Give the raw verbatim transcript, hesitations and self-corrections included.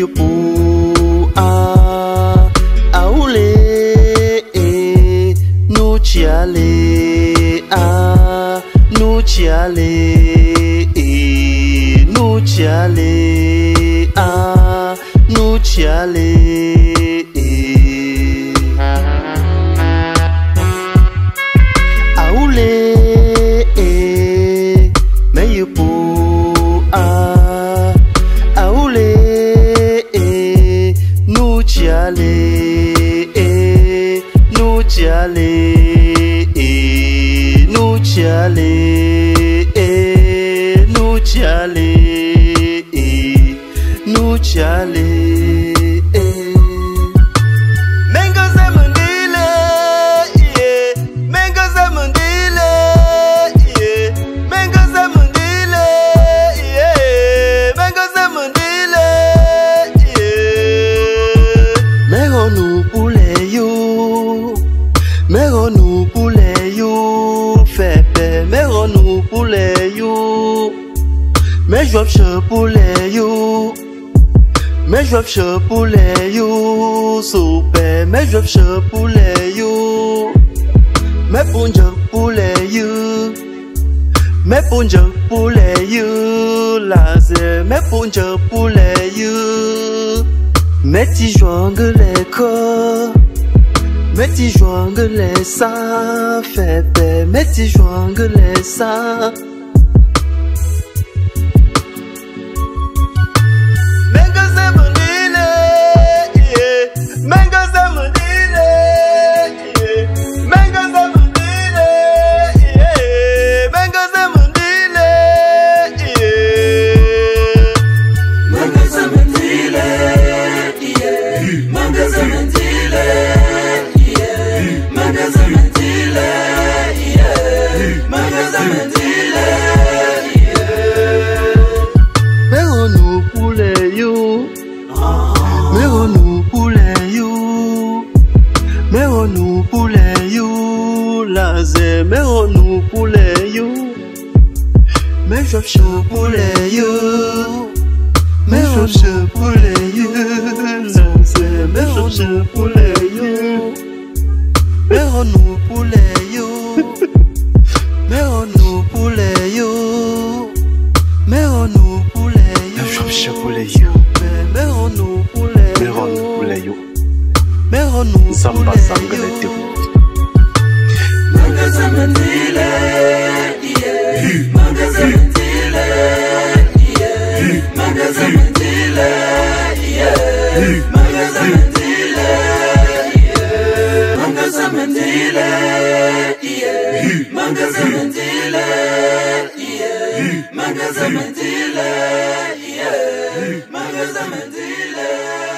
meio pu a aule nu chiale a nu chiale nu chiale a nu chiale aule meio pu a aule nu chiale nu chiale nu chiale nu chiale nu chiale mengo zamandile yeah mengo zamandile yeah mengo zamandile yeah mengo zamandile yeah mego nu pule you mego nu pule you fepe mego nu pule you me job che pule you me job che pule you super me job che pule you me punja pule you me punja pule you laze me punja pule you me ti joangue les corps me ti joangue les sa fepe me ti joangue les sa nous pour les you, laser, mais on nous pour les you, mais je fais pour les you, mais je fais pour les you, laser, mais je fais pour les you, mais on nous pour les you, mais on nous pour les you, mais on nous pour les you, je fais pour les you, mais on nous pour les mais on nous pour les you. Mero nu Samba sangale te Magaza mandile yeah Magaza mandile yeah Magaza mandile yeah Magaza mandile yeah Magaza mandile yeah Magaza mandile yeah Magaza mandile yeah Magaza mandile